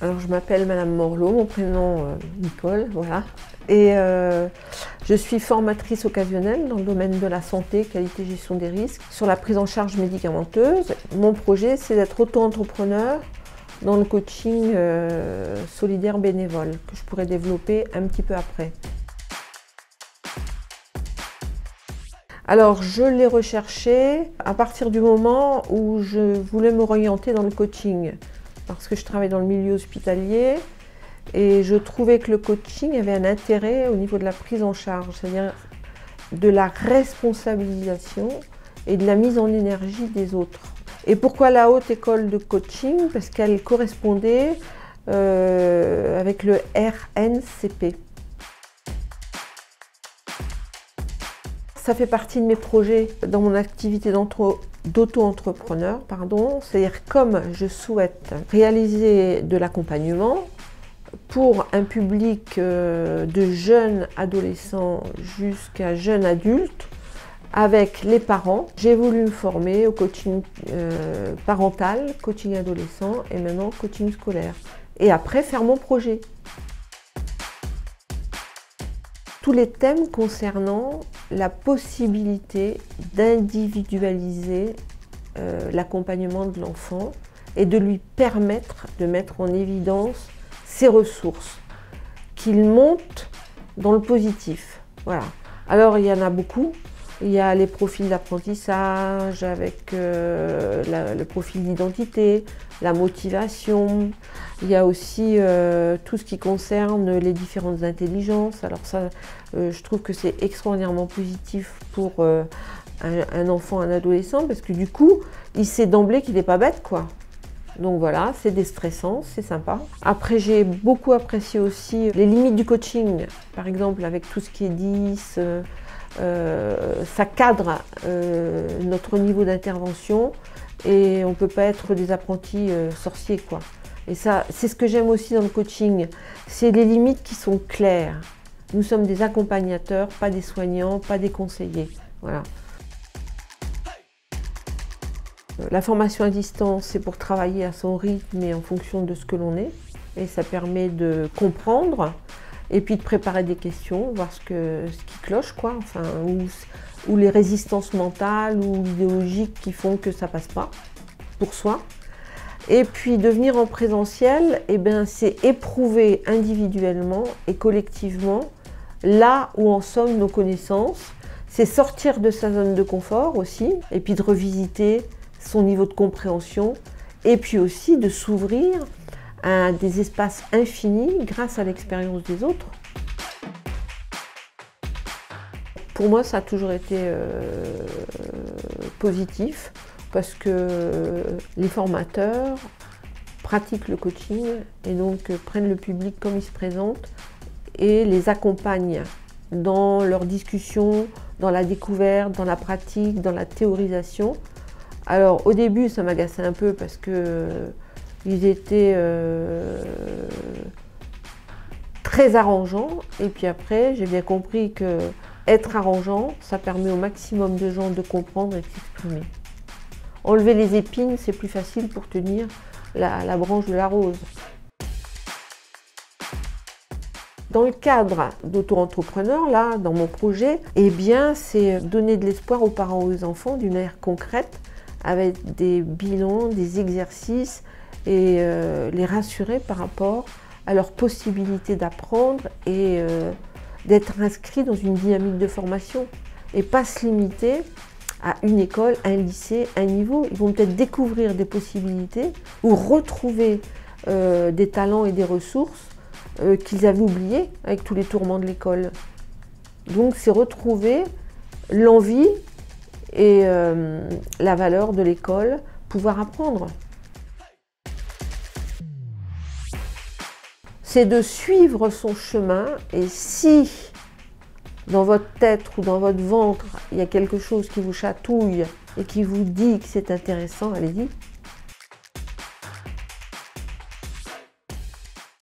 Alors je m'appelle Madame Morlot, mon prénom Nicole, voilà. Et je suis formatrice occasionnelle dans le domaine de la santé, qualité, gestion des risques, sur la prise en charge médicamenteuse. Mon projet, c'est d'être auto-entrepreneur dans le coaching solidaire bénévole, que je pourrais développer un petit peu après. Alors, je l'ai recherché à partir du moment où je voulais m'orienter dans le coaching, parce que je travaille dans le milieu hospitalier et je trouvais que le coaching avait un intérêt au niveau de la prise en charge, c'est-à-dire de la responsabilisation et de la mise en énergie des autres. Et pourquoi la haute école de coaching? Parce qu'elle correspondait avec le RNCP. Ça fait partie de mes projets dans mon activité d'auto-entrepreneur, c'est-à-dire comme je souhaite réaliser de l'accompagnement pour un public de jeunes adolescents jusqu'à jeunes adultes avec les parents. J'ai voulu me former au coaching parental, coaching adolescent et maintenant coaching scolaire. Et après faire mon projet. Tous les thèmes concernant la possibilité d'individualiser l'accompagnement de l'enfant et de lui permettre de mettre en évidence ses ressources, qu'il monte dans le positif. Voilà. Alors il y en a beaucoup. Il y a les profils d'apprentissage avec le profil d'identité, la motivation. Il y a aussi tout ce qui concerne les différentes intelligences. Alors ça, je trouve que c'est extraordinairement positif pour un enfant, un adolescent, parce que du coup, il sait d'emblée qu'il n'est pas bête, quoi. Donc voilà, c'est déstressant, c'est sympa. Après, j'ai beaucoup apprécié aussi les limites du coaching. Par exemple, avec tout ce qui est 10, ça cadre notre niveau d'intervention et on ne peut pas être des apprentis sorciers, quoi. Et ça, c'est ce que j'aime aussi dans le coaching, c'est les limites qui sont claires. Nous sommes des accompagnateurs, pas des soignants, pas des conseillers. Voilà. La formation à distance, c'est pour travailler à son rythme et en fonction de ce que l'on est. Et ça permet de comprendre et puis de préparer des questions, voir ce qui cloche, quoi, enfin, ou les résistances mentales ou idéologiques qui font que ça passe pas pour soi. Et puis de venir en présentiel, eh ben, c'est éprouver individuellement et collectivement là où en sont nos connaissances. C'est sortir de sa zone de confort aussi, et puis de revisiter son niveau de compréhension, et puis aussi de s'ouvrir à des espaces infinis grâce à l'expérience des autres. Pour moi, ça a toujours été positif, parce que les formateurs pratiquent le coaching et donc prennent le public comme il se présente et les accompagnent dans leurs discussions, dans la découverte, dans la pratique, dans la théorisation. Alors au début, ça m'agaçait un peu parce que ils étaient très arrangeants, et puis après, j'ai bien compris que être arrangeant, ça permet au maximum de gens de comprendre et de s'exprimer. Enlever les épines, c'est plus facile pour tenir la branche de la rose. Dans le cadre d'auto-entrepreneur, là, dans mon projet, eh bien, c'est donner de l'espoir aux parents et aux enfants d'une manière concrète, avec des bilans, des exercices, et les rassurer par rapport à leur possibilité d'apprendre et d'être inscrits dans une dynamique de formation, et pas se limiter à une école, un lycée, un niveau. Ils vont peut-être découvrir des possibilités ou retrouver des talents et des ressources qu'ils avaient oubliés avec tous les tourments de l'école. Donc c'est retrouver l'envie et la valeur de l'école, pouvoir apprendre. C'est de suivre son chemin, et si dans votre tête ou dans votre ventre, il y a quelque chose qui vous chatouille et qui vous dit que c'est intéressant, allez-y.